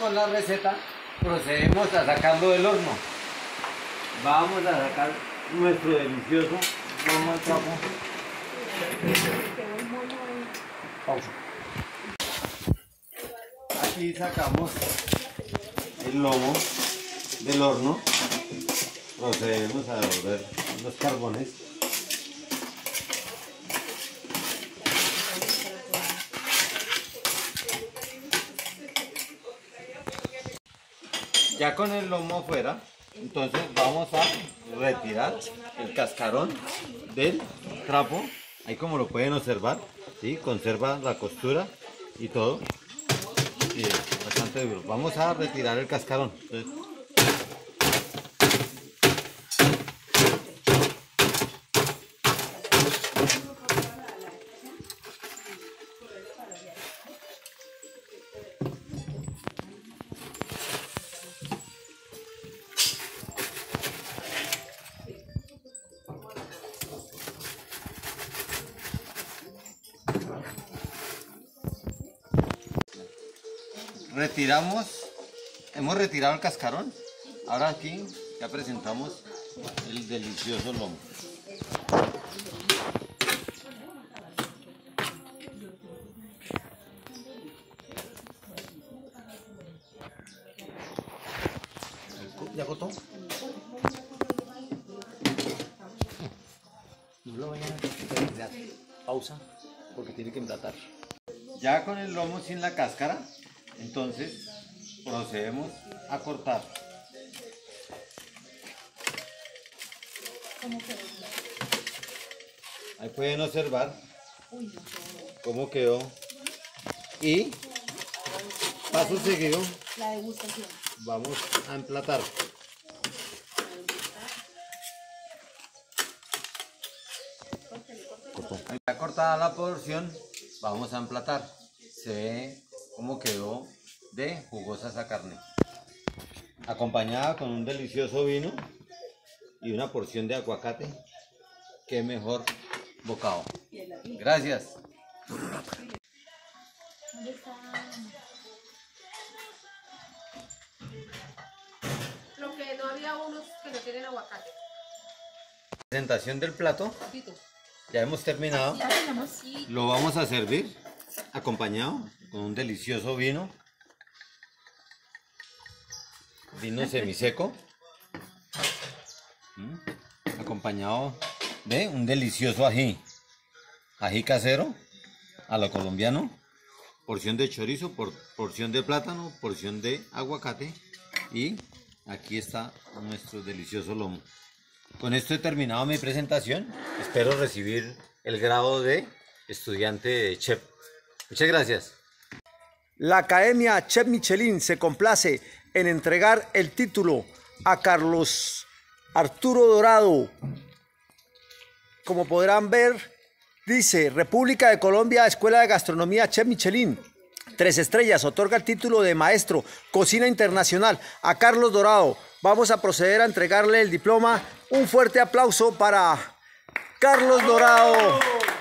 con la receta, procedemos a sacarlo del horno. Vamos a sacar nuestro delicioso lomo al trapo. Pausa. Aquí sacamos el lomo del horno. Procedemos a devolver los carbones. Ya con el lomo afuera, entonces vamos a retirar el cascarón del trapo. Ahí, como lo pueden observar, ¿sí? Conserva la costura y todo. Y es bastante duro. Vamos a retirar el cascarón. Entonces, hemos retirado el cascarón. Ahora aquí ya presentamos el delicioso lomo. ¿Ya cortó? No lo vayan a dar pausa porque tiene que emplatar. Ya con el lomo sin la cáscara, entonces procedemos a cortar. Ahí pueden observar cómo quedó. Y paso seguido, la degustación. Vamos a emplatar. Ya cortada la porción, vamos a emplatar. Se ve cómo quedó de jugosa esa carne, acompañada con un delicioso vino y una porción de aguacate. Qué mejor bocado. Gracias. Lo que no había unos que no tienen aguacate. Presentación del plato. Ya hemos terminado. Lo vamos a servir acompañado con un delicioso vino semiseco, acompañado de un delicioso ají casero a lo colombiano, porción de chorizo, porción de plátano, porción de aguacate, y aquí está nuestro delicioso lomo. Con esto he terminado mi presentación. Espero recibir el grado de estudiante de chef. Muchas gracias. La Academia Chef Michelin se complace en entregar el título a Carlos Arturo Dorado. Como podrán ver, dice: República de Colombia, Escuela de Gastronomía Chef Michelin, 3 estrellas, otorga el título de maestro Cocina Internacional a Carlos Dorado. Vamos a proceder a entregarle el diploma. Un fuerte aplauso para Carlos Dorado.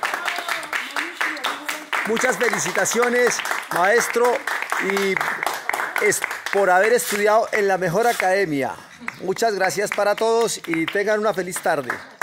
Muchas felicitaciones, maestro, y es por haber estudiado en la mejor academia. Muchas gracias para todos y tengan una feliz tarde.